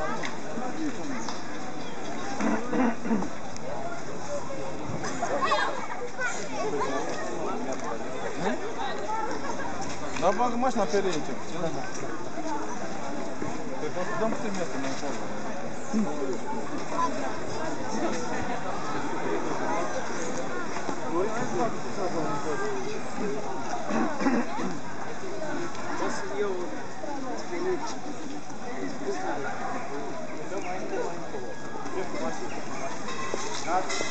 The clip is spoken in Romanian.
Da, bagă mașina pe rei încep. Păi poți să dăm putem este mai acolo. O să iau spinăci. Dăm mai încolo.